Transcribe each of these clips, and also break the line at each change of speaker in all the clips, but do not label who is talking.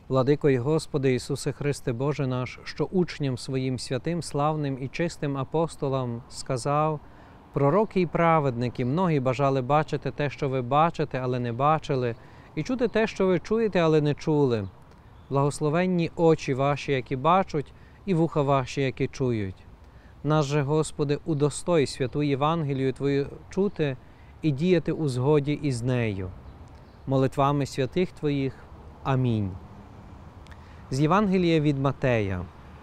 Владико й Господи Ісусе Христе Боже наш, що учням своїм святим, славним і чистим апостолам сказав: пророки й праведники, многі бажали бачити те, що ви бачите, але не бачили, і чути те, що ви чуєте, але не чули. Благословенні очі ваші, які бачать, і вуха ваші, які чують. Нас же, Господи, удостой святу Євангелію Твою чути і діяти у згоді із нею. Молитвами святих Твоїх. Амінь. З Євангелія від Матея.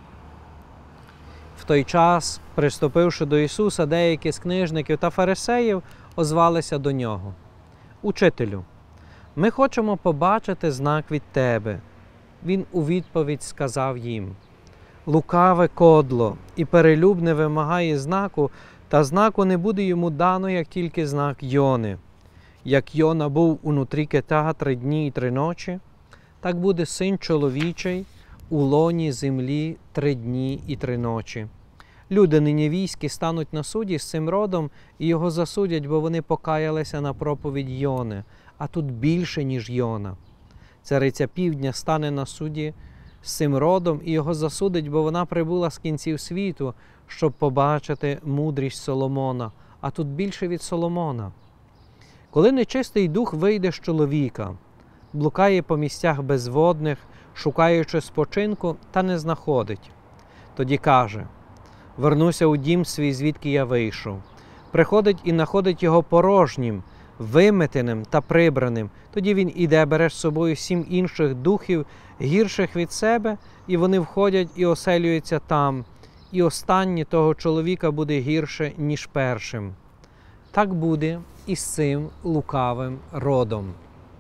В той час, приступивши до Ісуса, деякі з книжників та фарисеїв озвалися до Нього: «Учителю, ми хочемо побачити знак від Тебе». Він у відповідь сказав їм: «Лукаве кодло і перелюбне вимагає знаку, та знаку не буде йому дано, як тільки знак Йони. Як Йона був унутрі кита 3 дні і 3 ночі, так буде Син чоловічий у лоні землі 3 дні і 3 ночі. Люди нинівійські стануть на суді з цим родом і його засудять, бо вони покаялися на проповідь Йони, а тут більше, ніж Йона. Цариця Півдня стане на суді з цим родом і його засудить, бо вона прибула з кінців світу, щоб побачити мудрість Соломона, а тут більше від Соломона. Коли нечистий дух вийде з чоловіка, блукає по місцях безводних, шукаючи спочинку, та не знаходить. Тоді каже: вернуся у дім свій, звідки я вийшов. Приходить і находить його порожнім, виметеним та прибраним. Тоді він іде, бере з собою 7 інших духів, гірших від себе, і вони входять і оселюються там. І останнє того чоловіка буде гірше, ніж першим. Так буде і з цим лукавим родом».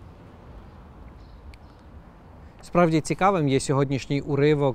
Справді цікавим є сьогоднішній уривок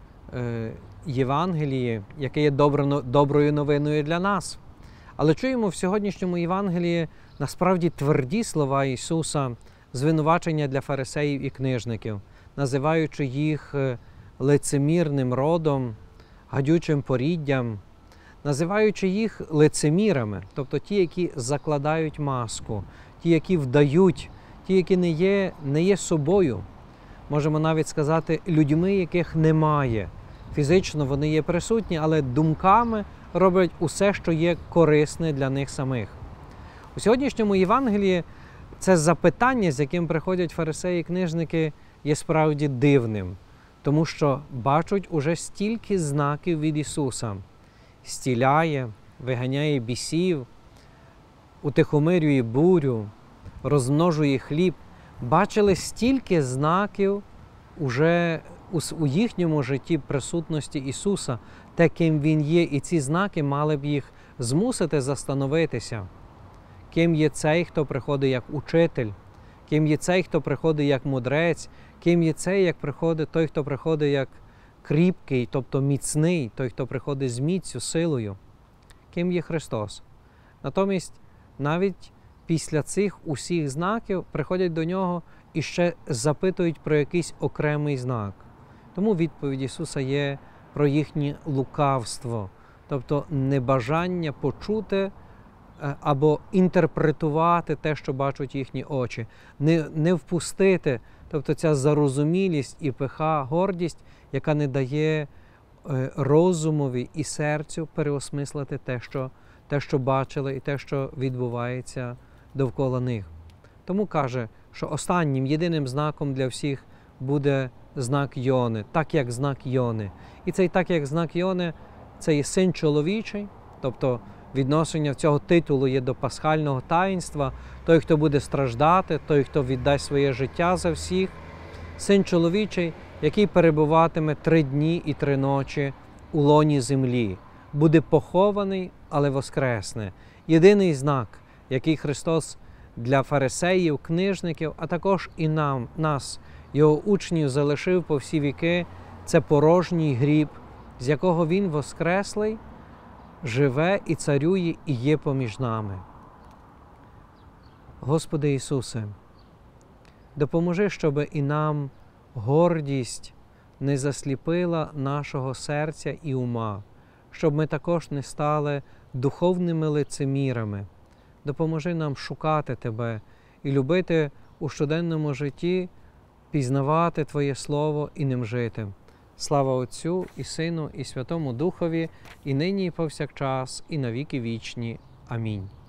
Євангелії, яке є доброю новиною для нас. Але чуємо в сьогоднішньому Євангелії насправді тверді слова Ісуса, звинувачення для фарисеїв і книжників, називаючи їх лицемірним родом, гадючим поріддям, називаючи їх лицемірами, тобто ті, які закладають маску, ті, які вдають, ті, які не є собою. Можемо навіть сказати, людьми, яких немає. Фізично вони є присутні, але думками роблять усе, що є корисне для них самих. У сьогоднішньому Євангелії це запитання, з яким приходять фарисеї і книжники, є справді дивним, тому що бачать уже стільки знаків від Ісуса. Зціляє, виганяє бісів, утихомирює бурю, розмножує хліб. Бачили стільки знаків уже у їхньому житті присутності Ісуса, те, ким Він є, і ці знаки мали б їх змусити застановитися. Ким є цей, хто приходить як учитель, ким є цей, хто приходить як мудрець, ким є цей, той, хто приходить як кріпкий, тобто міцний, той, хто приходить з міцю, силою. Ким є Христос. Натомість навіть після цих усіх знаків приходять до Нього і ще запитують про якийсь окремий знак. Тому відповідь Ісуса є про їхнє лукавство, тобто небажання почути або інтерпретувати те, що бачать їхні очі, не впустити, тобто ця зарозумілість і пиха, гордість, яка не дає розумові і серцю переосмислити те, що бачили і те, що відбувається довкола них. Тому каже, що останнім, єдиним знаком для всіх буде знак Йони, так як знак Йони. І цей так як знак Йони – це є Син чоловічий, тобто відношення цього титулу є до пасхального таїнства, той, хто буде страждати, той, хто віддасть своє життя за всіх. Син чоловічий, який перебуватиме 3 дні і 3 ночі у лоні землі, буде похований, але воскресне. Єдиний знак, який Христос для фарисеїв, книжників, а також і нас, Його учнів, залишив по всі віки, це порожній гріб, з якого Він воскреслий, живе і царює і є поміж нами. Господи Ісусе, допоможи, щоб і нам гордість не засліпила нашого серця і ума, щоб ми також не стали духовними лицемірами. Допоможи нам шукати Тебе і любити у щоденному житті пізнавати Твоє Слово і ним жити. Слава Отцю і Сину, і Святому Духові, і нині, і повсякчас, і на віки вічні. Амінь.